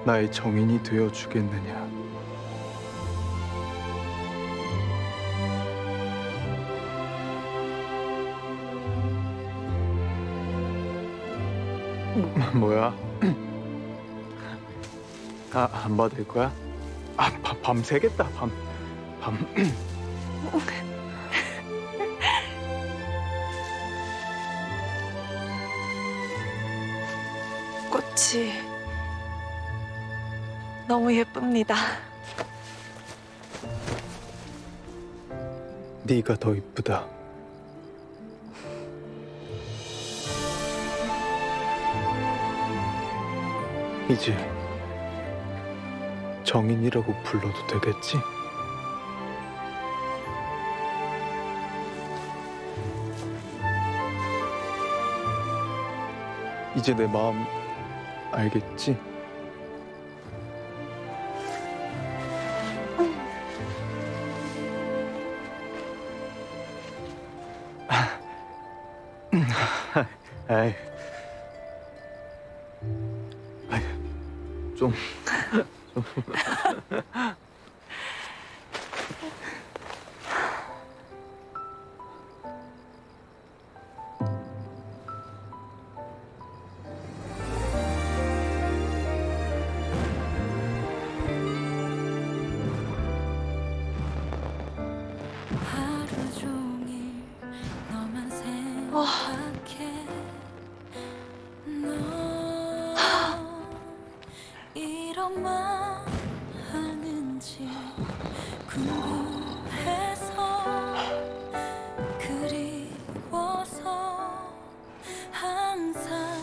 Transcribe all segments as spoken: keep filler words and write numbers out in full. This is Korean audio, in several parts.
나의 정인이 되어 주겠느냐? 뭐야? 아, 안 받을 거야? 아, 밤, 밤 새겠다. 밤, 밤. 꽃이 너무 예쁩니다. 네가 더 이쁘다. 이제 정인이라고 불러도 되겠지? 이제 내 마음 알겠지? 아이, 아이, 좀, 좀. 이런 말 하는지 궁금해서 그리워서 항상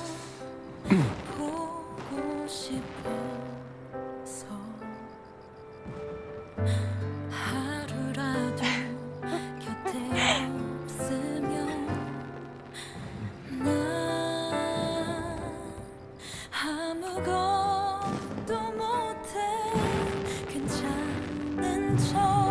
보고 싶어서 하루라도 곁에 없으면 난 아무것도 못해 괜찮은 척